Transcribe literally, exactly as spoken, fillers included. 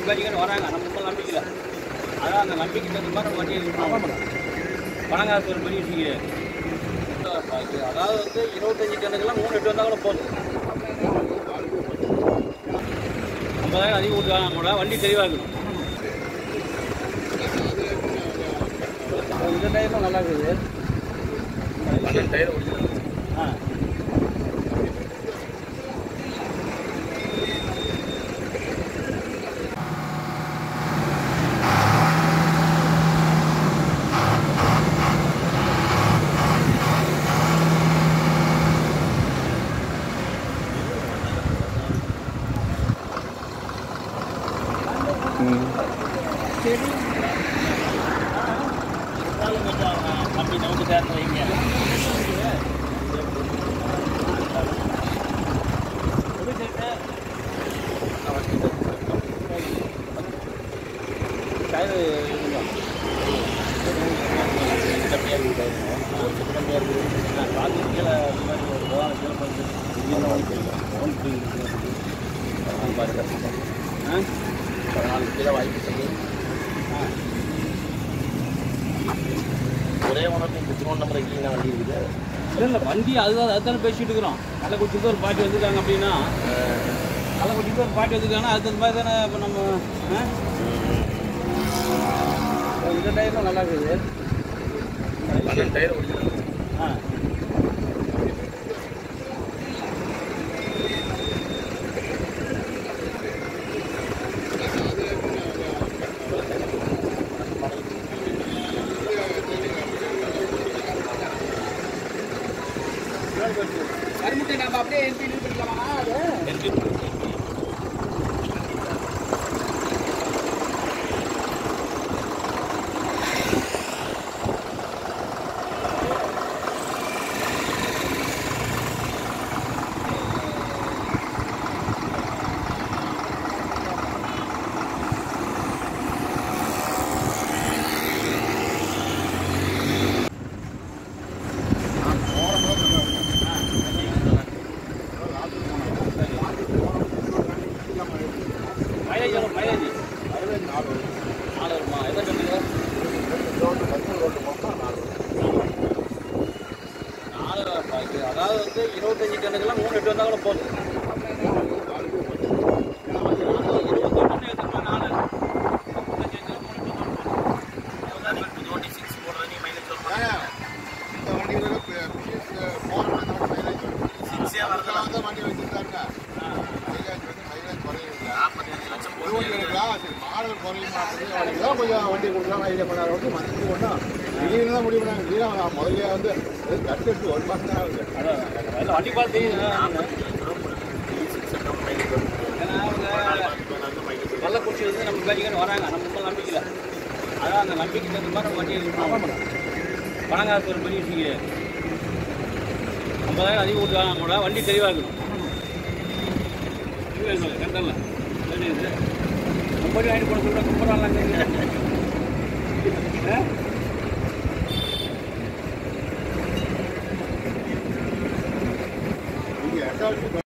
நம்ம பேட்டிக்கான வராங்க, நம்ம ரொம்ப நம்பிக்கல. அதான் அந்த நம்பிக்கை தகுந்த மாதிரி நம்ம வண்டியை இருக்கணும். பணம் காசு ஒரு பெரிய விஷயம் கிடையாது. அதாவது வந்து இருபத்தஞ்சி டன்னுக்கெல்லாம் மூணு எட்டு வந்தால் கூட போதும். ஐம்பதாயிரம் அதிகம் கொடுத்தாங்க கூட வண்டி தெளிவாக இருக்கணும். இந்த டயரும் நல்லா இருக்குது. டயர் ஆ அப்படி நமக்கு சேர்ந்து வைங்க. டயரு கம்மியாக இருக்குது. கம்மியாக இருக்குது. நான் பார்த்து கீழே கீழே ஆ பதினாலு கிலோ வாய்ப்பு சொல்லி ஒரே உனக்கு இந்த திருவண்ண நம்பர் கீழே வண்டி இருக்குது. இல்லை இல்லை வண்டி அதுதான் அதுதானே பேசிட்டு இருக்கிறோம். கள்ளக்குறிச்சிக்கு ஒரு பாட்டி வந்துருக்காங்க அப்படின்னா கள்ளக்குறிச்சிக்கு ஒரு பாட்டி வந்துருக்காங்கன்னா அதுக்கு மாதிரி தானே இப்போ நம்ம இந்த டயரும் நல்லா இருக்குது. டயர் ஆ கருமுட்டை நம்ம அப்படியே எம்பி பண்ணிக்கலாமா? அது மைலேஜ் எவ்வளோ? மைலேஜ் மைலேஜ் நாலு நாலு வருமா? எதை கட்டுங்க? நாலு பாய்க்கு அதாவது வந்து இருபத்தஞ்சி டன்னுக்கெல்லாம் மூணு எட்டு வந்தால் கூட போதும். கொஞ்சம் வண்டி கொடுக்கலாம் ஐடியா பண்ணாத வந்து மந்த்லி ஒன்றும் திடீர்னு தான் முடிவு பண்ணாங்க. திடீர்னு முதல்ல வந்து கட்டு எடுத்து ஒரு மாதம் தான் ஆகுது. அதான் வண்டி பார்த்து கள்ளக்குறிச்சி வந்து நம்ம பேட்டிக்கான வராங்க, நம்ம ரொம்ப நம்பிக்கல. அதான் அந்த நம்பிக்கை தகுந்த மாதிரி நம்ம வண்டியை இருக்கணும். பணம் காசு ஒரு பெரிய விஷயம் கிடையாது. ஐம்பதாயிரம் அதிகம் கொடுத்தாங்க கூட வண்டி தெளிவாக இருக்கணும். இல்லை கரெக்டாக மும்பை வாங்கி போட சொல்ல கும்பிட்றாங்க.